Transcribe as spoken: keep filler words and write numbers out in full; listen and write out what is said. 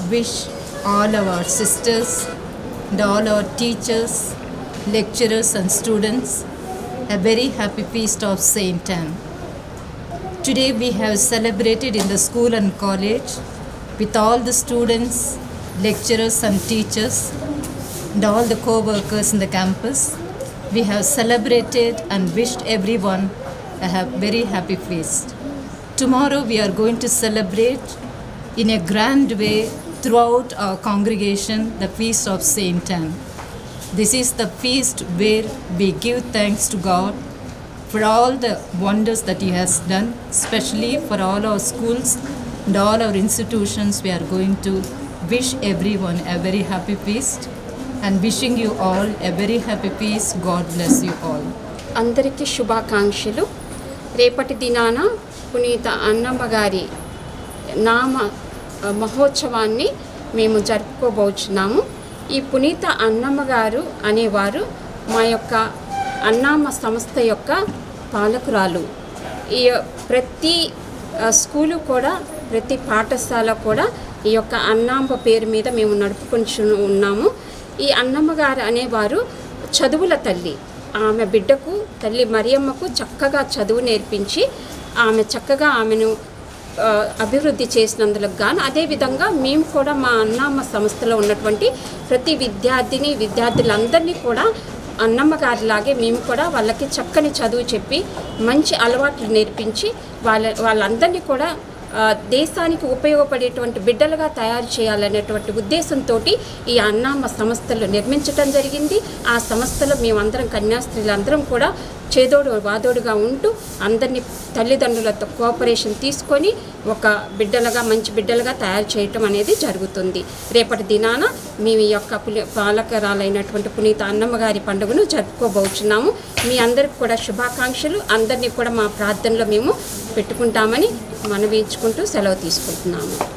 wish all our sisters and all our teachers, lecturers and students a very happy feast of Saint Anne. Today we have celebrated in the school and college with all the students, lecturers and teachers and all the co-workers in the campus. We have celebrated and wished everyone a very happy feast. Tomorrow we are going to celebrate in a grand way throughout our congregation the feast of Saint Anne. This is the feast where we give thanks to God for all the wonders that He has done, especially for all our schools and all our institutions. We are going to wish everyone a very happy feast and wishing you all a very happy feast. God bless you all. అందరికీ శుభాకాంక్షలు. రేపటి దినాన పునీత అన్నమ్మ గారి నామ మహోత్సవాన్ని మేము జరుపుకోబోచున్నాము. ఈ పునీత అన్నమ్మ గారు అనేవారు మా యొక్క అన్నామ సంస్థ యొక్క పాలకురాలు. ఈ ప్రతి స్కూలు కూడా ప్రతి పాఠశాల కూడా ఈ యొక్క అన్నాంబ పేరు మీద మేము నడుపుకొని ఉన్నాము. ఈ అన్నమ్మ గారు అనేవారు చదువుల తల్లి. ఆమె బిడ్డకు తల్లి మరియమ్మకు చక్కగా చదువు నేర్పించి ఆమె చక్కగా ఆమెను అభివృద్ధి చేసినందుకు గాను అదేవిధంగా మేము కూడా మా అన్నమ్మ సంస్థలో ఉన్నటువంటి ప్రతి విద్యార్థిని విద్యార్థులందరినీ కూడా అన్నమ్మ గారిలాగే మేము కూడా వాళ్ళకి చక్కని చదువు చెప్పి మంచి అలవాట్లు నేర్పించి వాళ్ళ వాళ్ళందరినీ కూడా దేశానికి ఉపయోగపడేటువంటి బిడ్డలుగా తయారు చేయాలనేటువంటి ఉద్దేశంతో ఈ అన్నమ్మ సంస్థలు నిర్మించడం జరిగింది. ఆ సంస్థలో మేమందరం కన్యాస్త్రీలందరం కూడా చేదోడు వాదోడుగా ఉంటూ అందరినీ తల్లిదండ్రులతో కోఆపరేషన్ తీసుకొని ఒక బిడ్డలుగా మంచి బిడ్డలుగా తయారు చేయటం అనేది జరుగుతుంది. రేపటి దినాన మేము ఈ యొక్క పాలకరాలైనటువంటి పునీత అన్నమ్మ గారి పండుగను జరుపుకోబోచున్నాము. మీ అందరికి కూడా శుభాకాంక్షలు. అందరినీ కూడా మా ప్రార్థనలో మేము పెట్టుకుంటామని మనవించుకుంటూ సెలవు తీసుకుంటున్నాము.